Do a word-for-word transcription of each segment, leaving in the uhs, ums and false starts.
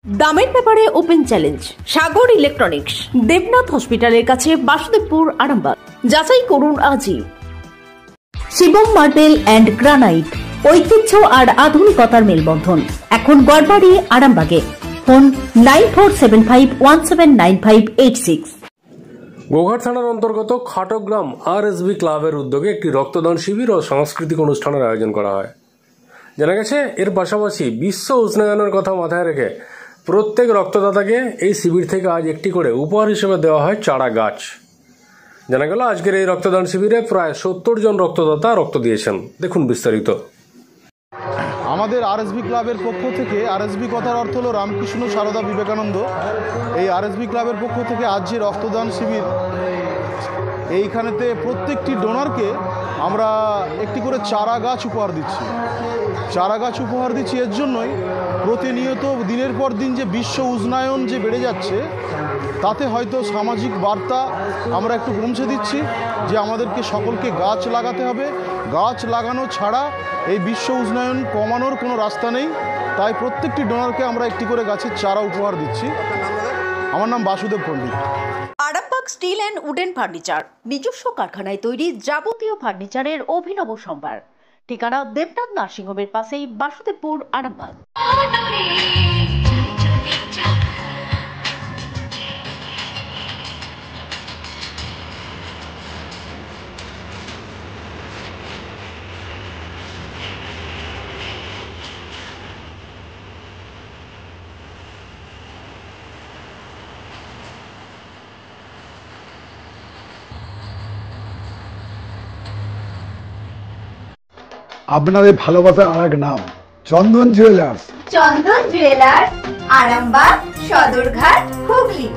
দামের ব্যাপারে open challenge Sagar electronics, Debnath হসপিটালের কাছে, বাসুদেবপুর, আরামবাগ। যাচাই করুন আজই। শিবম মার্বেল অ্যান্ড গ্রানাইট, ঐতিহ্য আর আধুনিকতার মেলবন্ধন, এখন গড়বাড়ি, আরামবাগে। Phone nine four seven five one seven nine five eight six. Goghat থানার অন্তর্গত খাটগ্রাম আর এস বি ক্লাবের উদ্যোগে একটি রক্তদান শিবির ও সাংস্কৃতিক অনুষ্ঠানের আয়োজন করা হয়। জানা গেছে, এর পাশাপাশি বিশ্ব উষ্ণায়নের কথা মাথায় রেখে প্রত্যেক রক্তদাতাকে এই শিবির থেকে আজ একটি করে উপহার হিসেবে দেওয়া হয় চারা গাছ। জানা গেল, আজকের এই রক্তদান শিবিরে প্রায় সত্তর জন রক্তদাতা রক্ত দিয়েছেন। দেখুন বিস্তারিত। আমাদের আর এস বি ক্লাবের পক্ষ থেকে, আর এস বি কথার অর্থ হলো রামকৃষ্ণ সারদা বিবেকানন্দ, এই আর এস বি ক্লাবের পক্ষ থেকে আজ যে রক্তদান শিবির, এইখানেতে প্রত্যেকটি ডোনারকে আমরা একটি করে চারা গাছ উপহার দিচ্ছি। চারা গাছ উপহার দিচ্ছি এর জন্যই, প্রতিনিয়ত দিনের পর দিন যে বিশ্ব উষ্ণায়ন যে বেড়ে যাচ্ছে, তাতে হয়তো সামাজিক বার্তা আমরা একটু পৌঁছে দিচ্ছি যে আমাদেরকে সকলকে গাছ লাগাতে হবে। গাছ লাগানো ছাড়া এই বিশ্ব উষ্ণায়ন কমানোর কোনো রাস্তা নেই। তাই প্রত্যেকটি ডোনারকে আমরা একটি করে গাছের চারা উপহার দিচ্ছি। আমার নাম Basudeb Pandit. Arambagh steel and wooden furniture, নিজস্ব কারখানায় তৈরি যাবতীয় ফার্নিচারের অভিনব সম্ভার। ঠিকানা দেবনাথ নার্সিংহোমের পাশেই, বাসুদেবপুর, আরামবাগ। আপনাদের ভালোবাসার আর এক নাম, Chandan jewellers. Chandan jewellers, Arambagh, Sadarghat, Hooghly.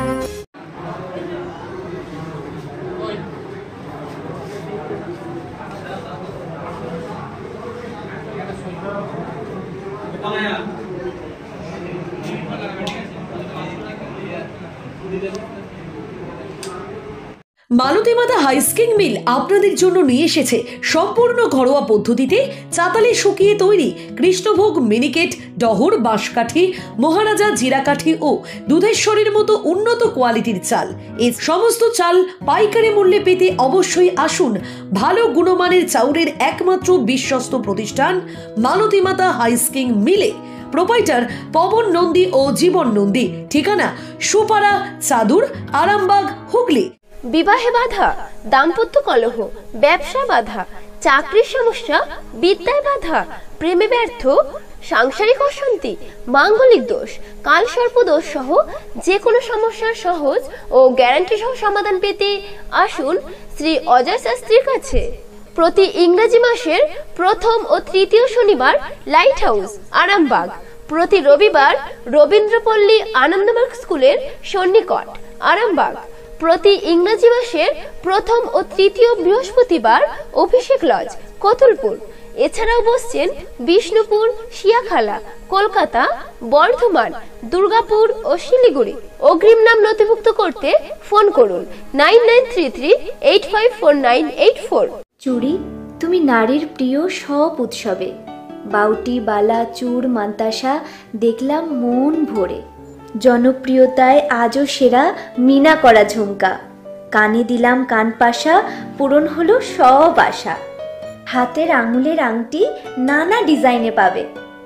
Malati Mata husking মিল আপনাদের জন্য নিয়ে এসেছে সম্পূর্ণ ঘরোয়া পদ্ধতিতে চাতালে শুকিয়ে তৈরি কৃষ্ণভোগ, মিনিকেট, ডহর, বাঁশকাঠি, মহারাজা, জিরাকাঠি ও দুধেশ্বরীর মতো উন্নত কোয়ালিটির চাল। এই সমস্ত চাল পাইকারি মূল্যে পেতে অবশ্যই আসুন ভালো গুণমানের চাউলের একমাত্র বিশ্বস্ত প্রতিষ্ঠান মালতী মাতা হাইস্কিং মিলে। প্রোপাইটার পবন নন্দী ও জীবন নন্দী। ঠিকানা সুপারা, চাদুর, আরামবাগ, হুগলি। বিবাহে বাধা, দাম্পত্য কলহ, ব্যবসা বাধা, চাকরির সমস্যা, বিদ্যায় বাধা, প্রেমে ব্যর্থ, সাংসারিক অশান্তি, মাঙ্গলিক দোষ, কালসর্প দোষ সহ যে কোনো সমস্যার সহজ ও গ্যারান্টি সহ সমাধান পেতে আসুন শ্রী অজয় শাস্ত্রীর কাছে। প্রতি ইংরেজি মাসের প্রথম ও তৃতীয় শনিবার লাইট হাউস, আরামবাগ। প্রতি রবিবার রবীন্দ্রপল্লী আনন্দমার্গ স্কুলের সন্নিকট, আরামবাগ। প্রতি ইংরেজি মাসের প্রথম ও তৃতীয় বৃহস্পতিবার অভিষেক লজ, কতুলপুর। এছাড়াও বসছেন বিষ্ণুপুর, শিয়াখালা, কলকাতা, বর্ধমান, দুর্গাপুর ও শিলিগুড়ি। অগ্রিম নাম নথিভুক্ত করতে ফোন করুন nine nine three three eight five four nine eight four. চুড়ি, তুমি নারীর প্রিয় সব উৎসবে। বাউটি, বালা, চূড়, মান্তাসা দেখলাম মন ভরে। জনপ্রিয়তায় আজও সেরা মিনা করা ঝুমকা। কানে দিলাম কানপাশা, পূরণ হলো সব আশা। হাতের আঙুলের আংটি নানা ডিজাইনে পাবে।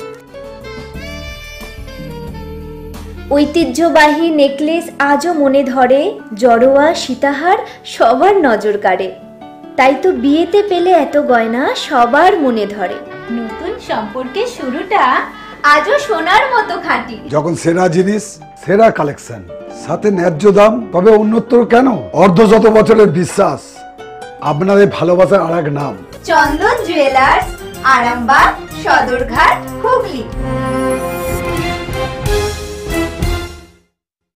ঐতিহ্যবাহী নেকলেস আজও মনে ধরে। জড়োয়া, সীতাহার সবার নজর কাড়ে। তাই তো বিয়েতে পেলে এত গয়না সবার মনে ধরে। নতুন সম্পর্কের শুরুটা আজও সোনার মতো খাঁটি। যখন সেরা জিনিস, সেরা কালেকশন, সাথে ন্যায্য দাম, তবে উন্নতর কেন? অর্ধশত বছরের বিশ্বাস, আপনাদের ভালোবাসার আর এক নাম, চন্দন জুয়েলার্স, আরামবাগ, সদরঘাট, হুগলি।